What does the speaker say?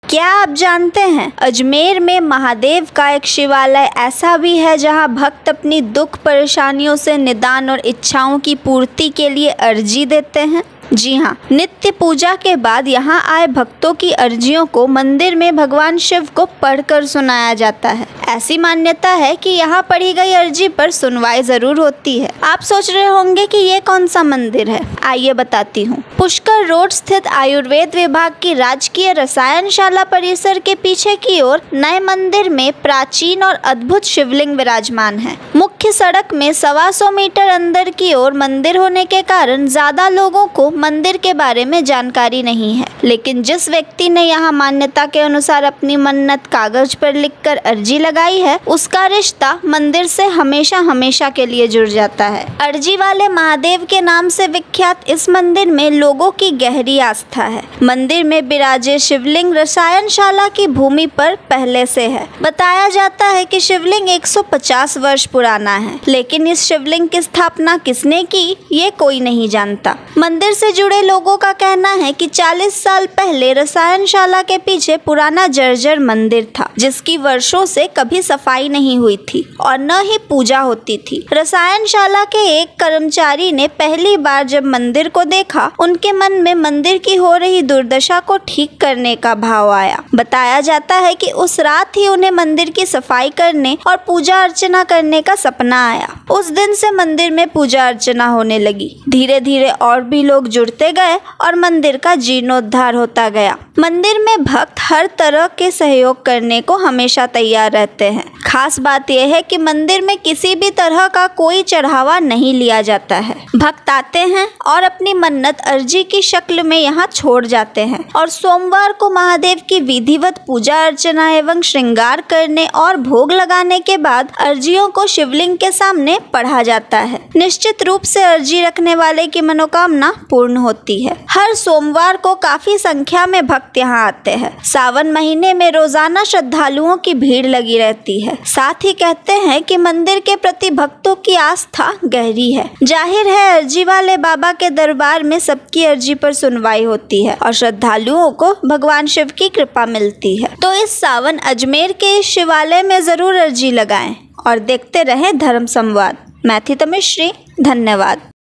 क्या आप जानते हैं अजमेर में महादेव का एक शिवालय ऐसा भी है जहां भक्त अपनी दुख परेशानियों से निदान और इच्छाओं की पूर्ति के लिए अर्जी देते हैं। जी हाँ, नित्य पूजा के बाद यहाँ आए भक्तों की अर्जियों को मंदिर में भगवान शिव को पढ़कर सुनाया जाता है। ऐसी मान्यता है कि यहाँ पढ़ी गई अर्जी पर सुनवाई जरूर होती है। आप सोच रहे होंगे कि ये कौन सा मंदिर है, आइए बताती हूँ। पुष्कर रोड स्थित आयुर्वेद विभाग की राजकीय रसायनशाला परिसर के पीछे की ओर नए मंदिर में प्राचीन और अद्भुत शिवलिंग विराजमान है। मुख्य सड़क में 125 मीटर अंदर की ओर मंदिर होने के कारण ज्यादा लोगों को मंदिर के बारे में जानकारी नहीं है, लेकिन जिस व्यक्ति ने यहाँ मान्यता के अनुसार अपनी मन्नत कागज पर लिखकर अर्जी लगाई है, उसका रिश्ता मंदिर से हमेशा हमेशा के लिए जुड़ जाता है। अर्जी वाले महादेव के नाम से विख्यात इस मंदिर में लोगों की गहरी आस्था है। मंदिर में विराजे शिवलिंग रसायनशाला की भूमि पर पहले से है। बताया जाता है कि शिवलिंग 150 वर्ष पुराना है, लेकिन इस शिवलिंग की स्थापना किसने की ये कोई नहीं जानता। मंदिर से जुड़े लोगों का कहना है कि 40 साल पहले रसायनशाला के पीछे पुराना जर्जर मंदिर था, जिसकी वर्षों से कभी सफाई नहीं हुई थी और न ही पूजा होती थी। रसायनशाला के एक कर्मचारी ने पहली बार जब मंदिर को देखा, उनके मन में मंदिर की हो रही दुर्दशा को ठीक करने का भाव आया। बताया जाता है कि उस रात ही उन्हें मंदिर की सफाई करने और पूजा अर्चना करने का सपना आया। उस दिन से मंदिर में पूजा अर्चना होने लगी। धीरे धीरे और भी लोग जुड़ते गए और मंदिर का जीर्णोद्धार होता गया। मंदिर में भक्त हर तरह के सहयोग करने को हमेशा तैयार रहते हैं। खास बात यह है कि मंदिर में किसी भी तरह का कोई चढ़ावा नहीं लिया जाता है। भक्त आते हैं और अपनी मन्नत अर्जी की शक्ल में यहाँ छोड़ जाते हैं और सोमवार को महादेव की विधिवत पूजा अर्चना एवं श्रृंगार करने और भोग लगाने के बाद अर्जियों को शिवलिंग के सामने पढ़ा जाता है। निश्चित रूप से अर्जी रखने वाले की मनोकामना पूर्ण होती है। हर सोमवार को काफी संख्या में भक्त यहाँ आते हैं। सावन महीने में रोजाना श्रद्धालुओं की भीड़ लगी रहती है। साथ ही कहते हैं कि मंदिर के प्रति भक्तों की आस्था गहरी है। जाहिर है अर्जी वाले बाबा के दरबार में सबकी अर्जी पर सुनवाई होती है और श्रद्धालुओं को भगवान शिव की कृपा मिलती है। तो इस सावन अजमेर के इस शिवालय में जरूर अर्जी लगाएं और देखते रहें धर्म संवाद। मैं थी तमिश्री, धन्यवाद।